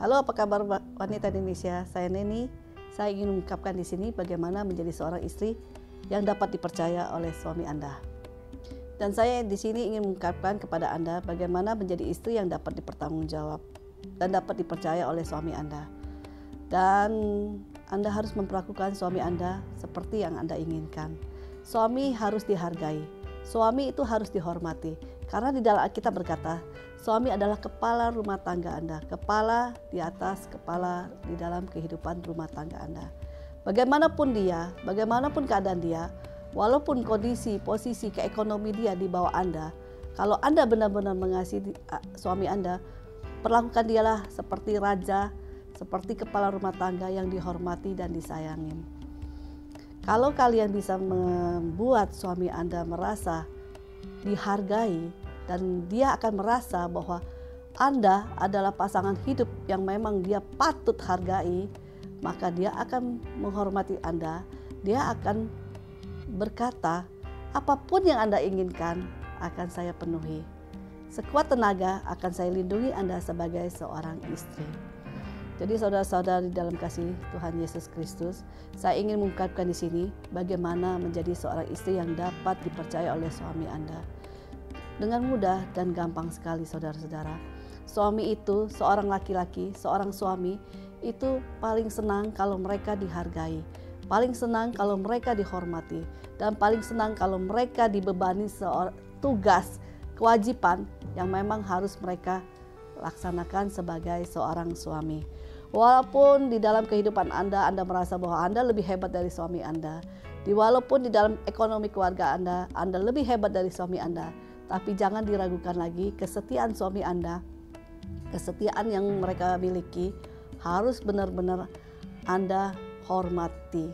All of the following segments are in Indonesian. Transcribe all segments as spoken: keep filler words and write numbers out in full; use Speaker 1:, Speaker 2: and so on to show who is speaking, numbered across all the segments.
Speaker 1: Halo, apa kabar wanita Indonesia? Saya Neni. Saya ingin mengungkapkan di sini bagaimana menjadi seorang istri yang dapat dipercaya oleh suami Anda. Dan saya di sini ingin mengungkapkan kepada Anda bagaimana menjadi istri yang dapat dipertanggungjawab dan dapat dipercaya oleh suami Anda. Dan Anda harus memperlakukan suami Anda seperti yang Anda inginkan. Suami harus dihargai. Suami itu harus dihormati. Karena di dalam Alkitab berkata, suami adalah kepala rumah tangga Anda, kepala di atas, kepala di dalam kehidupan rumah tangga Anda. Bagaimanapun dia, bagaimanapun keadaan dia, walaupun kondisi, posisi, keekonomi dia di bawah Anda, kalau Anda benar-benar mengasihi suami Anda, perlakukan dialah seperti raja, seperti kepala rumah tangga yang dihormati dan disayangi. Kalau kalian bisa membuat suami Anda merasa dihargai, dan dia akan merasa bahwa Anda adalah pasangan hidup yang memang dia patut hargai, maka dia akan menghormati Anda. Dia akan berkata, apapun yang Anda inginkan akan saya penuhi. Sekuat tenaga akan saya lindungi Anda sebagai seorang istri. Jadi saudara-saudari dalam kasih Tuhan Yesus Kristus, saya ingin mengungkapkan di sini bagaimana menjadi seorang istri yang dapat dipercaya oleh suami Anda. Dengan mudah dan gampang sekali saudara-saudara. Suami itu, seorang laki-laki, seorang suami itu paling senang kalau mereka dihargai. Paling senang kalau mereka dihormati. Dan paling senang kalau mereka dibebani seorang tugas, kewajiban yang memang harus mereka laksanakan sebagai seorang suami. Walaupun di dalam kehidupan Anda, Anda merasa bahwa Anda lebih hebat dari suami Anda. Di walaupun di dalam ekonomi keluarga Anda, Anda lebih hebat dari suami Anda. Tapi jangan diragukan lagi kesetiaan suami Anda, kesetiaan yang mereka miliki harus benar-benar Anda hormati.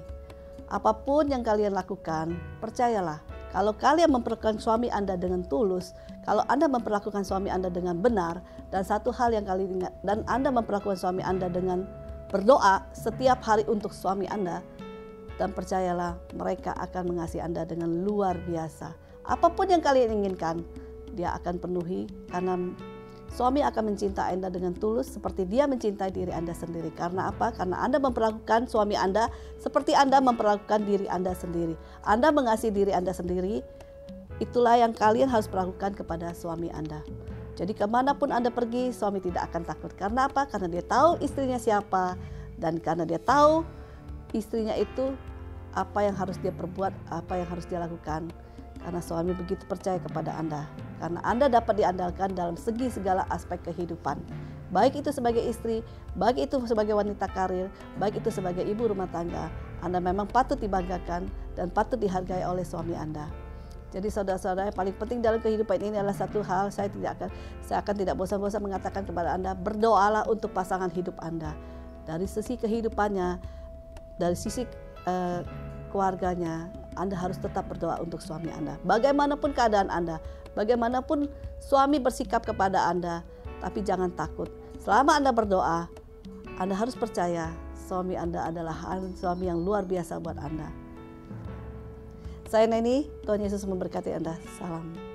Speaker 1: Apapun yang kalian lakukan, percayalah, kalau kalian memperlakukan suami Anda dengan tulus, kalau Anda memperlakukan suami Anda dengan benar, dan satu hal yang kalian ingat, dan Anda memperlakukan suami Anda dengan berdoa setiap hari untuk suami Anda, dan percayalah mereka akan mengasihi Anda dengan luar biasa. Apapun yang kalian inginkan, dia akan penuhi karena suami akan mencintai Anda dengan tulus seperti dia mencintai diri Anda sendiri. Karena apa? Karena Anda memperlakukan suami Anda seperti Anda memperlakukan diri Anda sendiri. Anda mengasihi diri Anda sendiri, itulah yang kalian harus perlakukan kepada suami Anda. Jadi kemanapun Anda pergi, suami tidak akan takut. Karena apa? Karena dia tahu istrinya siapa, dan karena dia tahu istrinya itu apa yang harus dia perbuat, apa yang harus dia lakukan. Karena suami begitu percaya kepada Anda. Karena Anda dapat diandalkan dalam segi segala aspek kehidupan. Baik itu sebagai istri, baik itu sebagai wanita karir, baik itu sebagai ibu rumah tangga. Anda memang patut dibanggakan dan patut dihargai oleh suami Anda. Jadi saudara-saudara, yang paling penting dalam kehidupan ini adalah satu hal, saya tidak akan saya akan tidak bosan-bosan mengatakan kepada Anda, berdoalah untuk pasangan hidup Anda. Dari sisi kehidupannya, dari sisi uh, keluarganya, Anda harus tetap berdoa untuk suami Anda. Bagaimanapun keadaan Anda, bagaimanapun suami bersikap kepada Anda, tapi jangan takut. Selama Anda berdoa, Anda harus percaya suami Anda adalah suami yang luar biasa buat Anda. Saya Neni, Tuhan Yesus memberkati Anda. Salam.